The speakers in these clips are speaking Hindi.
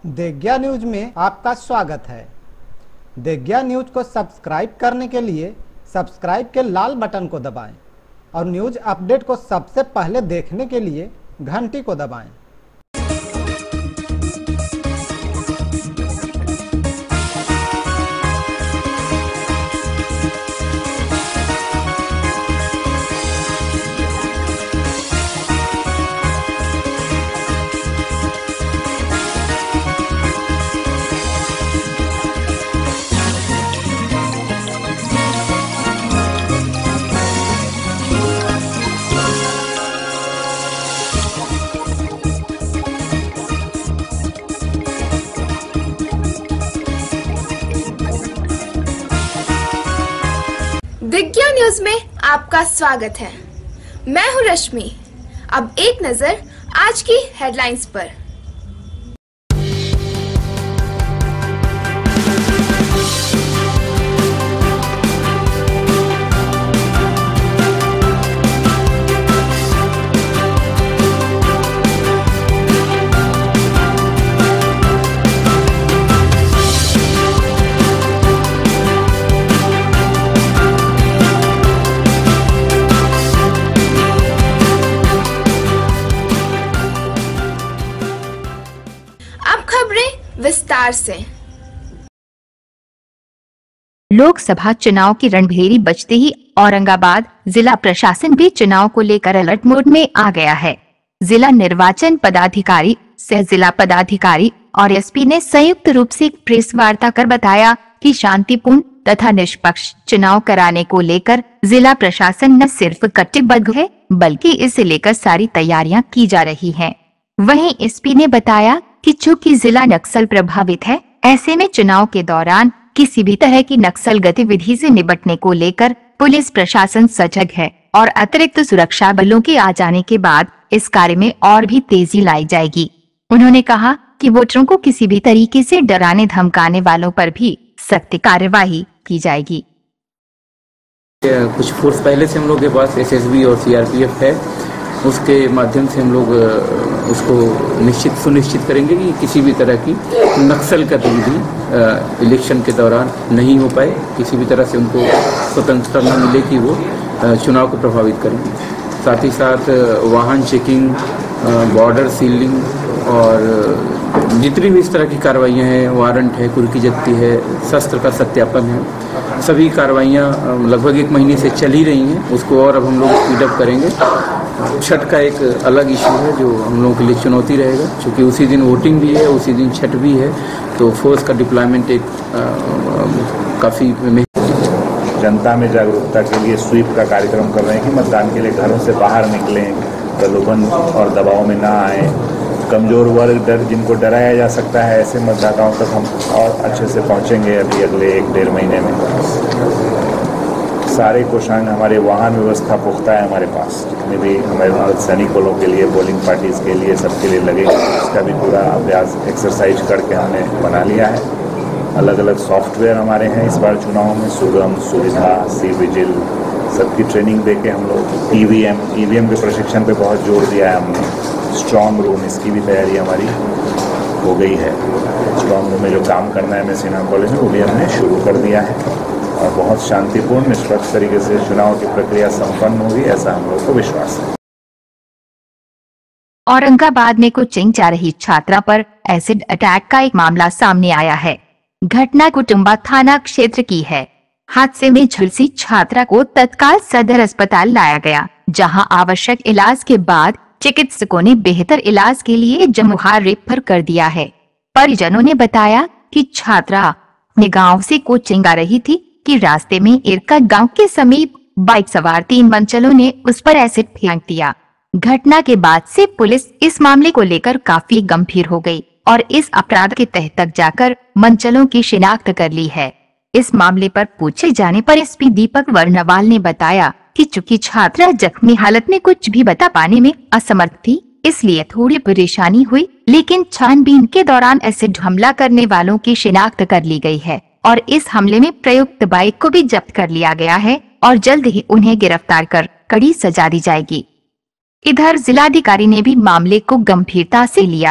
देग्या न्यूज में आपका स्वागत है। देग्या न्यूज को सब्सक्राइब करने के लिए सब्सक्राइब के लाल बटन को दबाएं और न्यूज अपडेट को सबसे पहले देखने के लिए घंटी को दबाएं। दिग्या न्यूज में आपका स्वागत है। मैं हूं रश्मि। अब एक नजर आज की हेडलाइंस पर। विस्तार से। लोकसभा चुनाव की रणभेरी बजते ही औरंगाबाद जिला प्रशासन भी चुनाव को लेकर अलर्ट मोड में आ गया है। जिला निर्वाचन पदाधिकारी, सह जिला पदाधिकारी और एसपी ने संयुक्त रूप से एक प्रेस वार्ता कर बताया कि शांतिपूर्ण तथा निष्पक्ष चुनाव कराने को लेकर जिला प्रशासन न सिर्फ कटिबद्ध है बल्कि इसे लेकर सारी तैयारियां की जा रही हैं। वहीं एसपी ने बताया कि चूंकि जिला नक्सल प्रभावित है, ऐसे में चुनाव के दौरान किसी भी तरह की नक्सल गतिविधि से निपटने को लेकर पुलिस प्रशासन सजग है और अतिरिक्त सुरक्षा बलों के आ जाने के बाद इस कार्य में और भी तेजी लाई जाएगी। उन्होंने कहा कि वोटरों को किसी भी तरीके से डराने धमकाने वालों पर भी सख्त कार्यवाही की जाएगी। कुछ फोर्स पहले से हम लोग के पास एसएसबी और सीआरपीएफ है, उसके माध्यम से हम लोग उसको सुनिश्चित करेंगे कि किसी भी तरह की नक्सल गतिविधि इलेक्शन के दौरान नहीं हो पाए, किसी भी तरह से उनको स्वतंत्रता न मिले कि वो चुनाव को प्रभावित करेंगे। साथ ही साथ वाहन चेकिंग, बॉर्डर सीलिंग और जितनी भी इस तरह की कार्रवाइयाँ हैं, वारंट है, कुर्की जब्ती है, शस्त्र का सत्यापन है, सभी कार्रवाइयाँ लगभग 1 महीने से चल ही रही हैं। उसको और अब हम लोग स्पीडअप करेंगे। छठ का एक अलग इशू है जो हम लोगों के लिए चुनौती रहेगा, क्योंकि उसी दिन वोटिंग भी है, उसी दिन छठ भी है, तो फोर्स का डिप्लॉयमेंट एक काफ़ी जनता में जागरूकता के लिए स्वीप का कार्यक्रम कर रहे हैं कि मतदान के लिए घरों से बाहर निकलें, प्रलोभन और दबाव में ना आए। कमज़ोर वर्ग जिनको डराया जा सकता है, ऐसे मतदाताओं तक हम और अच्छे से पहुंचेंगे अभी अगले 1-1.5 महीने में। सारे कोषांग, हमारे वाहन व्यवस्था पुख्ता है हमारे पास, जितने भी हमारे सैनिक बलों के लिए, पोलिंग पार्टीज़ के लिए, सबके लिए लगेगा। इसका भी पूरा अभ्यास एक्सरसाइज करके हमने बना लिया है। अलग अलग सॉफ्टवेयर हमारे हैं इस बार चुनाव में, सुगम, सुविधा, सी विजिल, सबकी ट्रेनिंग दे के हम लोग ईवीएम के प्रशिक्षण पे बहुत जोर दिया है हमने। स्ट्रॉन्ग रूम, इसकी भी तैयारी हमारी हो गई है। स्ट्रॉन्ग रूम में जो काम करना है सिन्हा कॉलेज में, वो भी हमने शुरू कर दिया है और बहुत शांतिपूर्ण निष्पक्ष तरीके से चुनाव की प्रक्रिया संपन्न होगी, ऐसा हम लोग को विश्वास है। औरंगाबाद में कोचिंग जा रही छात्रा पर एसिड अटैक का एक मामला सामने आया है। घटना कुटुंबा थाना क्षेत्र की है। हादसे में झुलसी छात्रा को तत्काल सदर अस्पताल लाया गया, जहां आवश्यक इलाज के बाद चिकित्सकों ने बेहतर इलाज के लिए जमुहार रेफर कर दिया है। परिजनों ने बताया कि छात्रा अपने गाँव से कोचिंग आ रही थी कि रास्ते में इरका गांव के समीप बाइक सवार 3 मंचलों ने उस पर एसिड फेंक दिया। घटना के बाद से पुलिस इस मामले को लेकर काफी गंभीर हो गई और इस अपराध के तह तक जाकर मंचलों की शिनाख्त कर ली है। इस मामले पर पूछे जाने पर एसपी दीपक वर्णवाल ने बताया कि चूंकि छात्रा जख्मी हालत में कुछ भी बता पाने में असमर्थ थी, इसलिए थोड़ी परेशानी हुई, लेकिन छानबीन के दौरान एसिड हमला करने वालों की शिनाख्त कर ली गई है और इस हमले में प्रयुक्त बाइक को भी जब्त कर लिया गया है और जल्द ही उन्हें गिरफ्तार कर कड़ी सजा दी जाएगी। इधर जिलाधिकारी ने भी मामले को गंभीरता से लिया है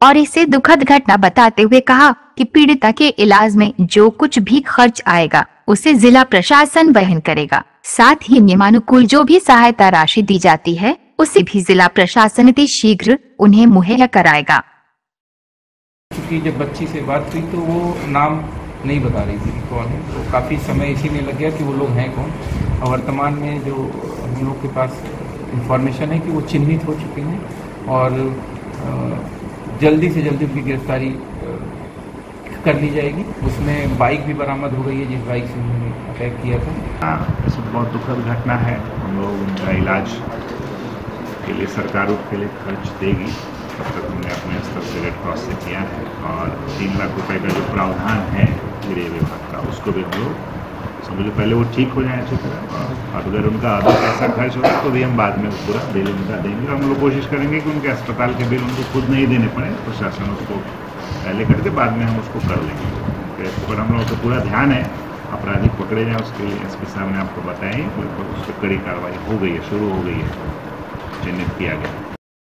और इसे दुखद घटना बताते हुए कहा कि पीड़िता के इलाज में जो कुछ भी खर्च आएगा उसे जिला प्रशासन वहन करेगा। साथ ही नियमानुकूल जो भी सहायता राशि दी जाती है उसे भी जिला प्रशासन अति शीघ्र उन्हें मुहैया कराएगा। क्योंकि जब बच्ची से बात हुई तो वो नाम नहीं बता रही थी कौन है, तो काफ़ी समय इसी में लग गया कि वो लोग हैं कौन। और वर्तमान में जो हम लोग के पास इंफॉर्मेशन है कि वो चिन्हित हो चुके हैं और जल्दी से जल्दी उनकी गिरफ्तारी कर ली जाएगी। उसमें बाइक भी बरामद हो गई है जिस बाइक से उन्होंने अटैक किया था। इसमें बहुत दुखद घटना है। हम लोग उनका इलाज के लिए सरकार उसके लिए खर्च देगी, तब तक हमने अपने स्तर से रेड क्रॉस से किया है। और 3 लाख रुपए का जो प्रावधान है गृह विभाग का उसको भी हम लोग समझ लो पहले वो ठीक हो जाए अच्छी तरह, और अगर उनका अदर पैसा खर्च होगा तो भी हम बाद में पूरा बिल उनका देंगे। हम लोग कोशिश करेंगे कि उनके अस्पताल के बिल उनको खुद नहीं देने पड़े, प्रशासन उसको पहले करके बाद में हम उसको कर लेंगे। उनके ऊपर हम लोगों का पूरा ध्यान है, अपराधी पकड़े जाए उसके लिए एसपी साहब ने आपको बताएं, उस पर कड़ी कार्रवाई हो गई है, शुरू हो गई है, चिन्हित किया गया।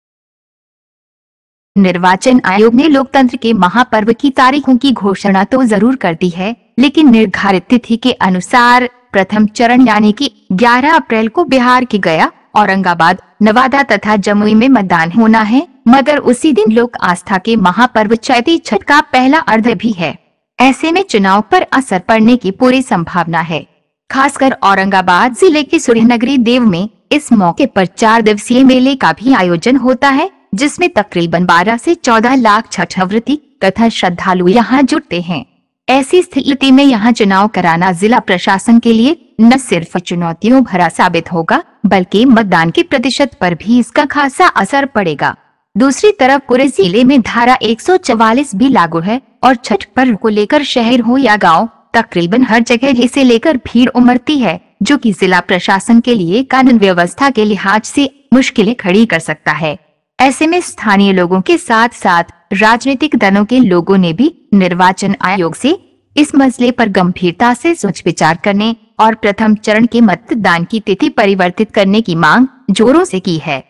निर्वाचन आयोग ने लोकतंत्र के महापर्व की तारीखों की घोषणा तो जरूर कर दी है, लेकिन निर्धारित तिथि के अनुसार प्रथम चरण यानी कि 11 अप्रैल को बिहार के गया, औरंगाबाद, नवादा तथा जमुई में मतदान होना है, मगर उसी दिन लोक आस्था के महापर्व चैती छठ का पहला अर्ध भी है। ऐसे में चुनाव पर असर पड़ने की पूरी संभावना है। खासकर औरंगाबाद जिले के सूर्यनगरी देव में इस मौके पर 4 दिवसीय मेले का भी आयोजन होता है, जिसमें तकरीबन 12 से 14 लाख छठव्रती तथा श्रद्धालु यहाँ जुटते हैं। ऐसी स्थिति में यहाँ चुनाव कराना जिला प्रशासन के लिए न सिर्फ चुनौतियों भरा साबित होगा, बल्कि मतदान के प्रतिशत पर भी इसका खासा असर पड़ेगा। दूसरी तरफ पूरे जिले में धारा 144 भी लागू है और छठ पर्व को लेकर शहर हो या गांव, तकरीबन हर जगह इसे लेकर भीड़ उमड़ती है, जो कि जिला प्रशासन के लिए कानून व्यवस्था के लिहाज से मुश्किलें खड़ी कर सकता है। ऐसे में स्थानीय लोगों के साथ साथ राजनीतिक दलों के लोगों ने भी निर्वाचन आयोग से इस मसले पर गंभीरता से सोच विचार करने और प्रथम चरण के मतदान की तिथि परिवर्तित करने की मांग जोरों से की है।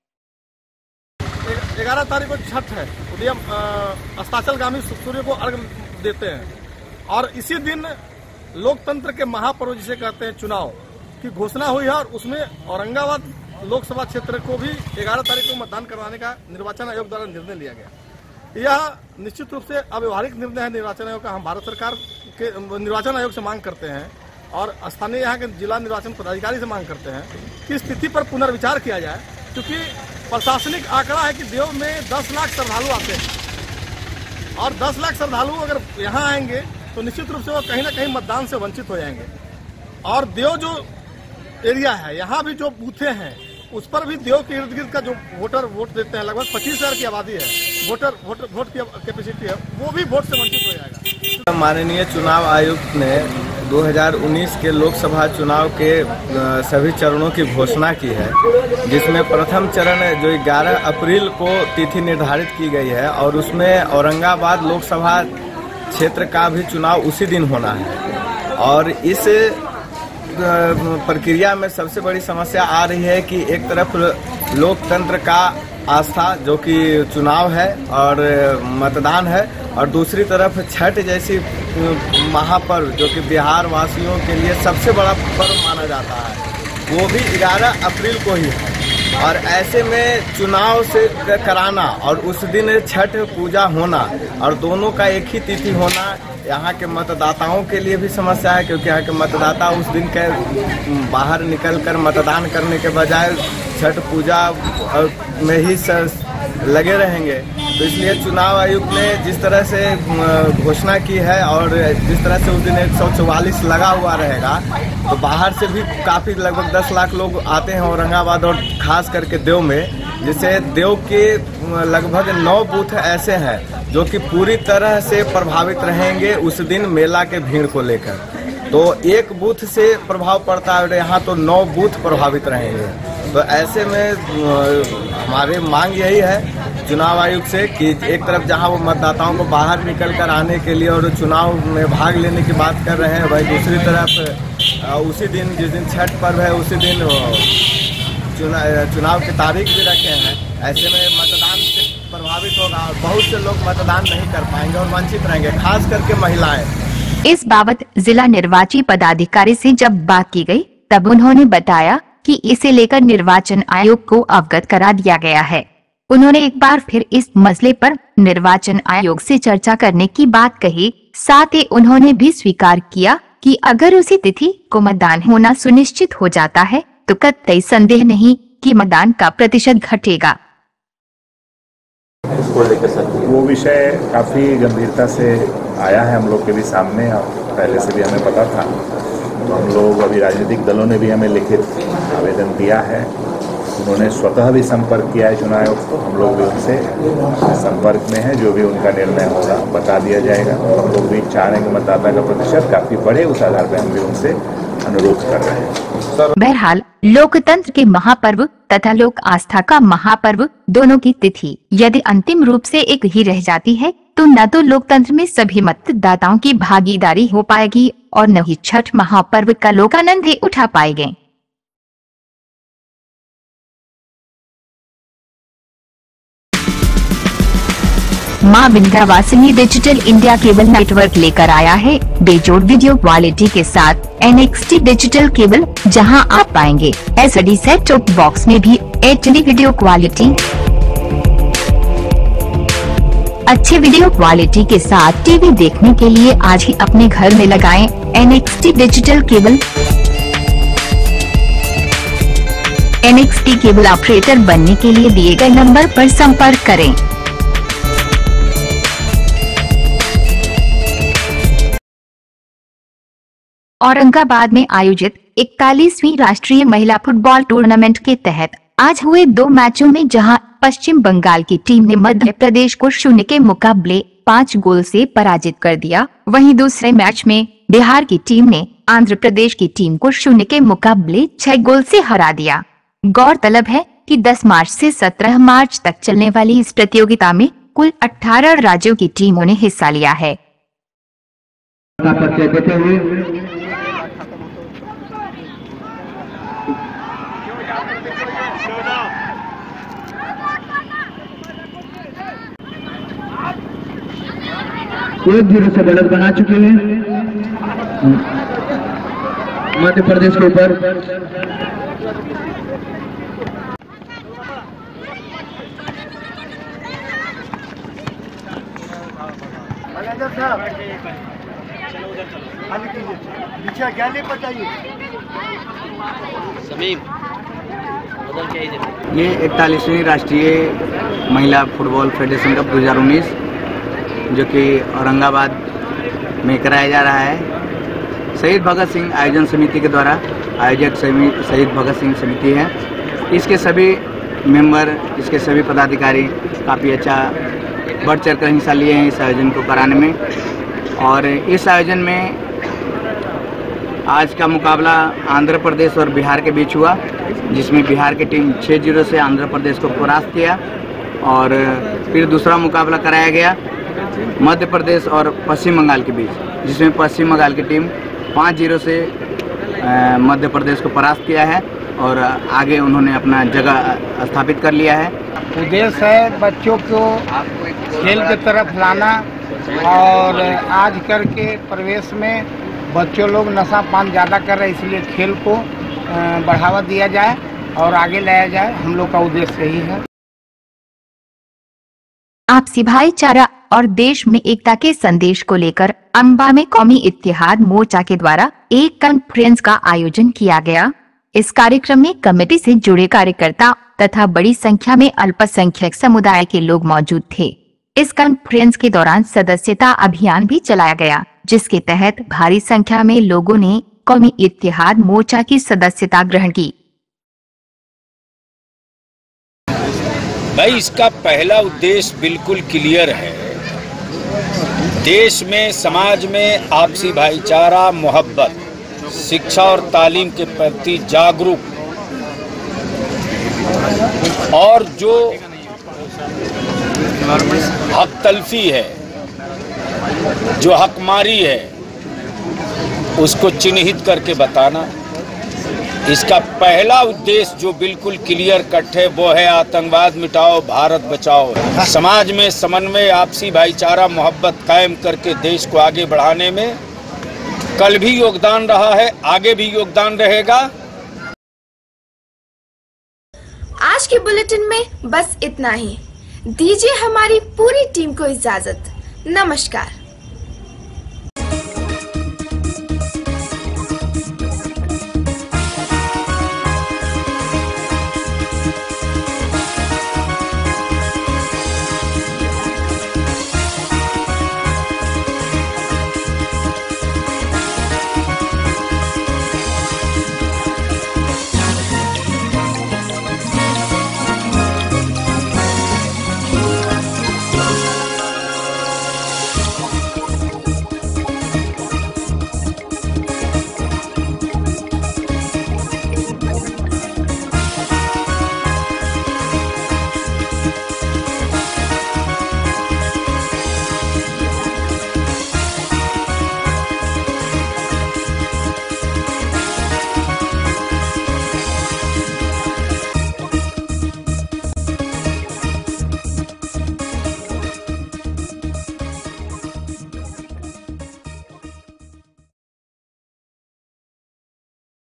11 तारीख को छठ है, उदयम अस्ताचलगामी सूर्य को अर्घ देते हैं और इसी दिन लोकतंत्र के महापर्व जिसे कहते हैं चुनाव की घोषणा हुई है और उसमें औरंगाबाद लोकसभा क्षेत्र को भी 11 तारीख को मतदान करवाने का निर्वाचन आयोग द्वारा निर्णय लिया गया। यह निश्चित रूप से अव्यवहारिक निर्णय है निर्वाचन आयोग का। हम भारत सरकार के निर्वाचन आयोग से मांग करते हैं और स्थानीय यहाँ के जिला निर्वाचन पदाधिकारी से मांग करते हैं कि स्थिति पर पुनर्विचार किया जाए, क्योंकि प्रशासनिक आंकड़ा है कि देव में 10 लाख श्रद्धालु आते हैं और 10 लाख श्रद्धालु अगर यहाँ आएंगे तो निश्चित रूप से वो कहीं ना कहीं मतदान से वंचित हो जाएंगे। और देव जो एरिया है, यहाँ भी जो बूथे हैं उस पर भी देव के इर्द गिर्द का जो वोटर वोट देते हैं, लगभग 25,000 की आबादी है, वोट की कैपेसिटी है, वो भी वोट से वंचित हो जाएगा। माननीय चुनाव आयुक्त ने 2019 के लोकसभा चुनाव के सभी चरणों की घोषणा की है, जिसमें प्रथम चरण जो 11 अप्रैल को तिथि निर्धारित की गई है और उसमें औरंगाबाद लोकसभा क्षेत्र का भी चुनाव उसी दिन होना है। और इस प्रक्रिया में सबसे बड़ी समस्या आ रही है कि एक तरफ लोकतंत्र का आस्था जो कि चुनाव है और मतदान है, और दूसरी तरफ छठ जैसी महापर्व जो कि बिहार वासियों के लिए सबसे बड़ा पर्व माना जाता है, वो भी 11 अप्रैल को ही है। और ऐसे में चुनाव से कराना और उस दिन छठ पूजा होना और दोनों का एक ही तिथि होना यहाँ के मतदाताओं के लिए भी समस्या है, क्योंकि यहाँ के मतदाता उस दिन के बाहर निकलकर मतदान करने के बजाय छठ पूजा में ही लगे रहेंगे। तो इसलिए चुनाव आयुक्त ने जिस तरह से घोषणा की है और जिस तरह से उस दिन 144 लगा हुआ रहेगा, तो बाहर से भी काफ़ी लगभग 10 लाख लोग आते हैं औरंगाबाद और खास करके देव में, जिससे देव के लगभग 9 बूथ ऐसे हैं जो कि पूरी तरह से प्रभावित रहेंगे उस दिन मेला के भीड़ को लेकर। तो एक बूथ से प्रभाव पड़ता है, यहाँ तो 9 बूथ प्रभावित रहेंगे। तो ऐसे में हमारी मांग यही है चुनाव आयुक्त से कि एक तरफ जहां वो मतदाताओं को बाहर निकल कर आने के लिए और चुनाव में भाग लेने की बात कर रहे हैं, वही दूसरी तरफ उसी दिन जिस दिन छठ पर्व है उसी दिन चुनाव की तारीख भी रखे हैं। ऐसे में मतदान प्रभावित होगा और बहुत से लोग मतदान नहीं कर पाएंगे और वंचित रहेंगे, खास करके महिलाएं। इस बाबत जिला निर्वाची पदाधिकारी से जब बात की गई, तब उन्होंने बताया कि इसे लेकर निर्वाचन आयोग को अवगत करा दिया गया है। उन्होंने एक बार फिर इस मसले पर निर्वाचन आयोग से चर्चा करने की बात कही। साथ ही उन्होंने भी स्वीकार किया कि अगर उसी तिथि को मतदान होना सुनिश्चित हो जाता है तो कतई संदेह नहीं कि मतदान का प्रतिशत घटेगा। वो विषय काफी गंभीरता से आया है हम लोग के भी सामने और पहले से भी हमें पता था। तो हम लोग अभी राजनीतिक दलों ने भी हमें लिखित आवेदन दिया है, उन्होंने स्वतः भी संपर्क किया है चुनाव आयोग को, हम लोग भी उनसे संपर्क में हैं। जो भी उनका निर्णय होगा बता दिया जाएगा। हम लोग भी चाह रहे हैं कि मतदाता का प्रतिशत काफी बढ़े, उस आधार पर हम भी उनसे अनुरोध कर रहे हैं। बहरहाल लोकतंत्र के महापर्व तथा लोक आस्था का महापर्व दोनों की तिथि यदि अंतिम रूप से एक ही रह जाती है तो न तो लोकतंत्र में सभी मतदाताओं की भागीदारी हो पाएगी और न ही छठ महापर्व का लोग आनंद ही उठा पाएंगे। मां Vindhyavasini digital India cable network लेकर आया है बेजोड़ वीडियो क्वालिटी के साथ NXT डिजिटल केबल, जहां आप पाएंगे SD सेट टॉप बॉक्स में भी HD वीडियो क्वालिटी। अच्छे वीडियो क्वालिटी के साथ टीवी देखने के लिए आज ही अपने घर में लगाएं NXT digital cable. NXT cable operator बनने के लिए दिए गए नंबर पर संपर्क करें। औरंगाबाद में आयोजित 41वीं राष्ट्रीय महिला फुटबॉल टूर्नामेंट के तहत आज हुए 2 मैचों में जहां पश्चिम बंगाल की टीम ने मध्य प्रदेश को 0 के मुकाबले 5 गोल से पराजित कर दिया, वहीं दूसरे मैच में बिहार की टीम ने आंध्र प्रदेश की टीम को 0 के मुकाबले 6 गोल से हरा दिया। गौरतलब है कि 10 मार्च से 17 मार्च तक चलने वाली इस प्रतियोगिता में कुल 18 राज्यों की टीमों ने हिस्सा लिया है। एक 0 से बढ़त बना चुके हैं मध्य प्रदेश के ऊपर। मैनेजर साहब पीछे गैली पर चाहिए। ये 41वीं राष्ट्रीय महिला फुटबॉल फेडरेशन कप 2019 जो कि औरंगाबाद में कराया जा रहा है, शहीद भगत सिंह आयोजन समिति के द्वारा आयोजक शहीद भगत सिंह समिति है। इसके सभी मेंबर, इसके सभी पदाधिकारी काफ़ी अच्छा बढ़ चढ़ कर हिस्सा लिए हैं इस आयोजन को कराने में। और इस आयोजन में आज का मुकाबला आंध्र प्रदेश और बिहार के बीच हुआ, जिसमें बिहार की टीम 6-0 से आंध्र प्रदेश को परास्त किया। और फिर दूसरा मुकाबला कराया गया मध्य प्रदेश और पश्चिम बंगाल के बीच, जिसमें पश्चिम बंगाल की टीम 5-0 से मध्य प्रदेश को परास्त किया है और आगे उन्होंने अपना जगह स्थापित कर लिया है। उद्देश्य है बच्चों को खेल की तरफ लाना और आज कल के परिवेश में बच्चों लोग नशा पान ज़्यादा कर रहे हैं, इसलिए खेल को बढ़ावा दिया जाए और आगे लाया जाए। हम लोग का उद्देश्य यही है। आपसी भाईचारा और देश में एकता के संदेश को लेकर अम्बा में कौमी इत्तेहाद मोर्चा के द्वारा एक कॉन्फ्रेंस का आयोजन किया गया। इस कार्यक्रम में कमेटी से जुड़े कार्यकर्ता तथा बड़ी संख्या में अल्पसंख्यक समुदाय के लोग मौजूद थे। इस कॉन्फ्रेंस के दौरान सदस्यता अभियान भी चलाया गया, जिसके तहत भारी संख्या में लोगों ने कौमी इत्तेहाद मोर्चा की सदस्यता ग्रहण की। भाई, इसका पहला उद्देश्य बिल्कुल क्लियर है। देश में, समाज में आपसी भाईचारा, मोहब्बत, शिक्षा और तालीम के प्रति जागरूक और जो हक तलफी है, जो हकमारी है, उसको चिन्हित करके बताना इसका पहला उद्देश्य जो बिल्कुल क्लियर कट है वो है आतंकवाद मिटाओ, भारत बचाओ। समाज में समन्वय, आपसी भाईचारा, मोहब्बत कायम करके देश को आगे बढ़ाने में कल भी योगदान रहा है, आगे भी योगदान रहेगा। आज के बुलेटिन में बस इतना ही। दीजिए हमारी पूरी टीम को इजाजत। नमस्कार।